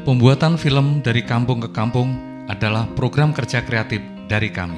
Pembuatan film dari kampung ke kampung adalah program kerja kreatif dari kami.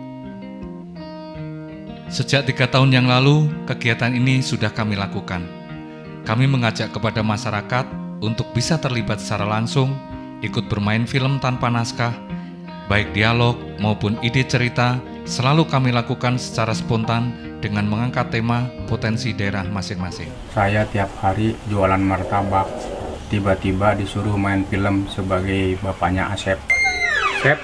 Sejak 3 tahun yang lalu, kegiatan ini sudah kami lakukan. Kami mengajak kepada masyarakat untuk bisa terlibat secara langsung, ikut bermain film tanpa naskah, baik dialog maupun ide cerita, selalu kami lakukan secara spontan dengan mengangkat tema potensi daerah masing-masing. Saya tiap hari jualan martabak, tiba-tiba disuruh main film sebagai bapaknya Asep. Asep.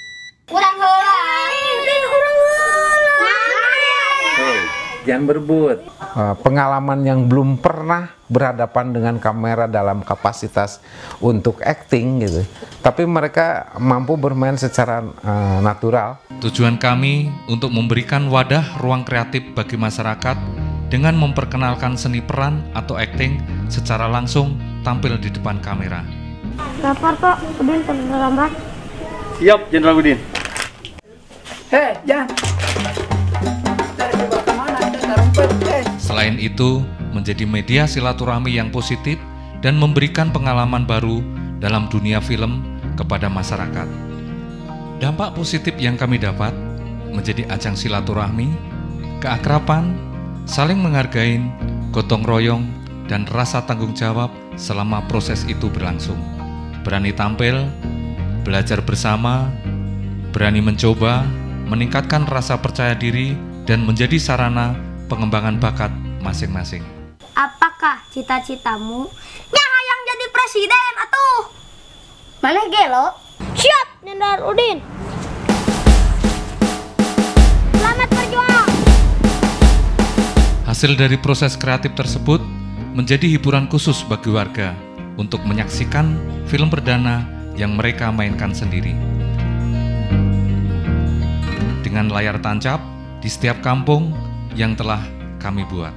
Jangan berebut. Pengalaman yang belum pernah berhadapan dengan kamera dalam kapasitas untuk acting gitu. Tapi mereka mampu bermain secara natural. Tujuan kami untuk memberikan wadah ruang kreatif bagi masyarakat dengan memperkenalkan seni peran atau acting secara langsung tampil di depan kamera. Lapor Pak, Udin terlambat. Siap, Jenderal Udin. Hei, jangan. Selain itu, menjadi media silaturahmi yang positif dan memberikan pengalaman baru dalam dunia film kepada masyarakat. Dampak positif yang kami dapat menjadi ajang silaturahmi, keakraban, saling menghargai, gotong royong, dan rasa tanggung jawab selama proses itu berlangsung. Berani tampil, belajar bersama, berani mencoba, meningkatkan rasa percaya diri, dan menjadi sarana pengembangan bakat masing-masing. Apakah cita-citamu? Yang jadi presiden atuh. Mana gelo? Siap, Jenderal Udin. Selamat berjuang. Hasil dari proses kreatif tersebut menjadi hiburan khusus bagi warga untuk menyaksikan film perdana yang mereka mainkan sendiri. Dengan layar tancap di setiap kampung yang telah kami buat.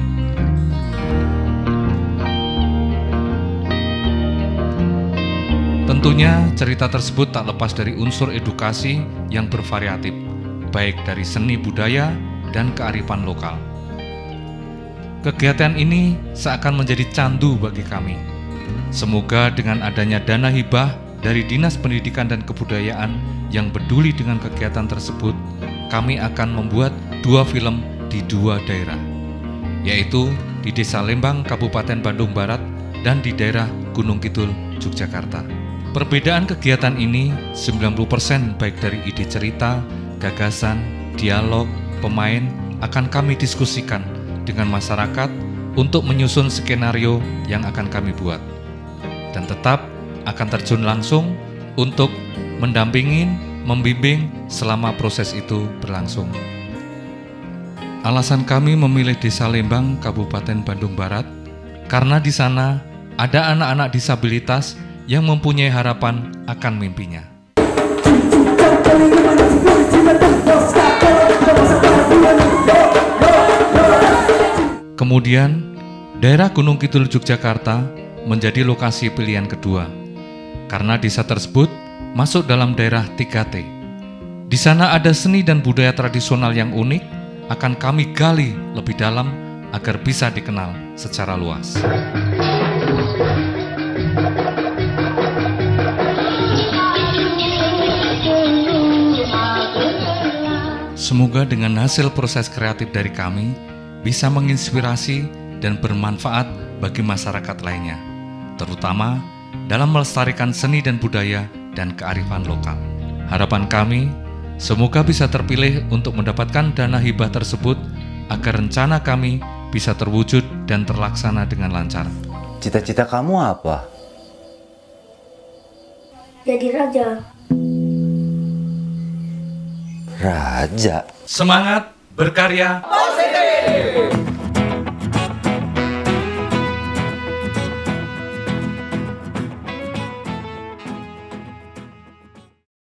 Tentunya cerita tersebut tak lepas dari unsur edukasi yang bervariatif, baik dari seni budaya dan kearifan lokal. Kegiatan ini seakan menjadi candu bagi kami. Semoga dengan adanya dana hibah dari Dinas Pendidikan dan Kebudayaan yang peduli dengan kegiatan tersebut, kami akan membuat 2 film di 2 daerah, yaitu di Desa Lembang, Kabupaten Bandung Barat, dan di daerah Gunung Kidul, Yogyakarta. Perbedaan kegiatan ini 90% baik dari ide cerita, gagasan, dialog, pemain akan kami diskusikan dengan masyarakat untuk menyusun skenario yang akan kami buat. Dan tetap akan terjun langsung untuk mendampingi, membimbing selama proses itu berlangsung. Alasan kami memilih Desa Lembang, Kabupaten Bandung Barat, karena di sana ada anak-anak disabilitas yang mempunyai harapan akan mimpinya. Kemudian, daerah Gunung Kidul Yogyakarta menjadi lokasi pilihan kedua, karena desa tersebut masuk dalam daerah 3T. Di sana ada seni dan budaya tradisional yang unik, akan kami gali lebih dalam agar bisa dikenal secara luas. Semoga dengan hasil proses kreatif dari kami bisa menginspirasi dan bermanfaat bagi masyarakat lainnya, terutama dalam melestarikan seni dan budaya dan kearifan lokal. Harapan kami, semoga bisa terpilih untuk mendapatkan dana hibah tersebut agar rencana kami bisa terwujud dan terlaksana dengan lancar. Cita-cita kamu apa? Jadi raja. Raja. Semangat berkarya positif.